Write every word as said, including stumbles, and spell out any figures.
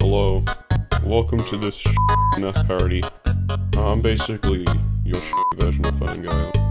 Hello, welcome to this enough parody. Uh, I'm basically your version of Phone Guy.